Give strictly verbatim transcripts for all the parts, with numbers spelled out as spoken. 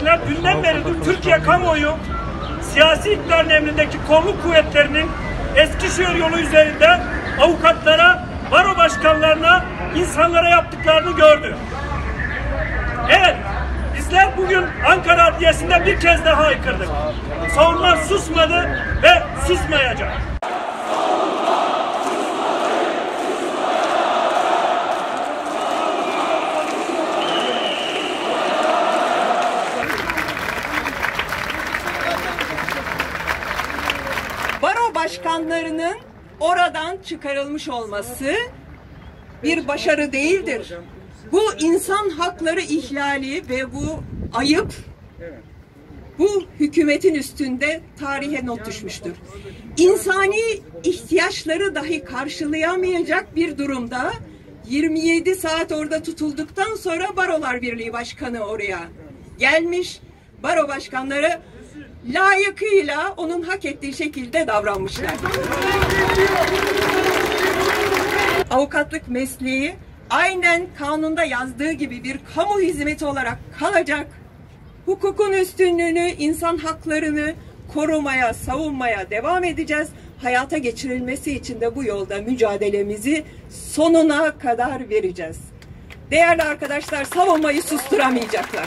arkadaşlar, dünden beridir Türkiye kamuoyu siyasi iktidarın emrindeki kolluk kuvvetlerinin Eskişehir yolu üzerinde avukatlara, baro başkanlarına, insanlara yaptıklarını gördü. Evet, bizler bugün Ankara Adliyesi'nde bir kez daha haykırdık. Savunma susmadı ve susmayacak. Baro başkanlarının oradan çıkarılmış olması bir başarı değildir. Bu insan hakları ihlali ve bu ayıp bu hükümetin üstünde tarihe not düşmüştür. İnsani ihtiyaçları dahi karşılayamayacak bir durumda yirmi yedi saat orada tutulduktan sonra Barolar Birliği Başkanı oraya gelmiş. Baro başkanları layıkıyla onun hak ettiği şekilde davranmışlar. Avukatlık mesleği aynen kanunda yazdığı gibi bir kamu hizmeti olarak kalacak. Hukukun üstünlüğünü, insan haklarını korumaya, savunmaya devam edeceğiz. Hayata geçirilmesi için de bu yolda mücadelemizi sonuna kadar vereceğiz. Değerli arkadaşlar, savunmayı susturamayacaklar.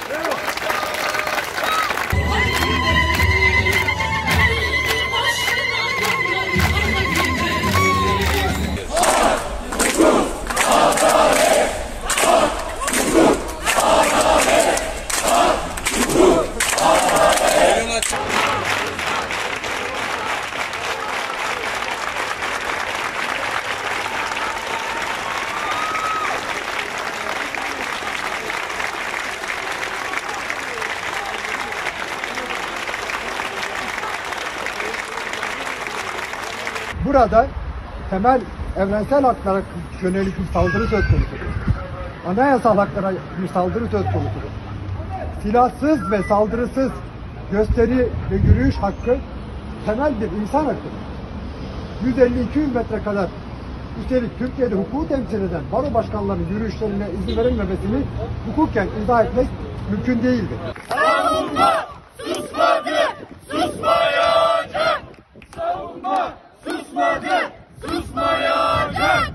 Burada temel evrensel haklara yönelik bir saldırı söz konusudur. Anayasal haklara bir saldırı söz konusudur. Silahsız ve saldırısız gösteri ve yürüyüş hakkı temel bir insan hakkıdır. yüz elli iki yüz metre kadar, üstelik Türkiye'de hukuku temsil eden baro başkanlarının yürüyüşlerine izin verilmemesini hukuken izah etmek mümkün değildir. Savunma susmadı, susmayacak! Savunma susmadı, susmayacak!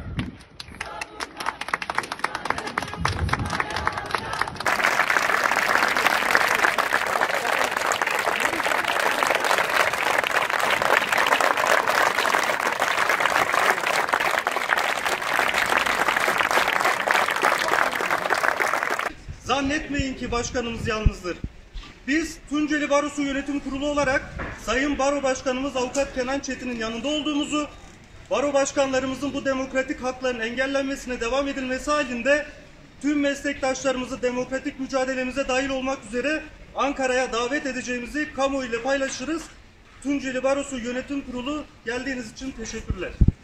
Zannetmeyin ki başkanımız yalnızdır. Biz Tunceli Barosu Yönetim Kurulu olarak Sayın Baro Başkanımız Avukat Kenan Çetin'in yanında olduğumuzu, baro başkanlarımızın bu demokratik hakların engellenmesine devam edilmesi halinde tüm meslektaşlarımızı demokratik mücadelemize dahil olmak üzere Ankara'ya davet edeceğimizi kamuoyu ile paylaşırız. Tunceli Barosu Yönetim Kurulu, geldiğiniz için teşekkürler.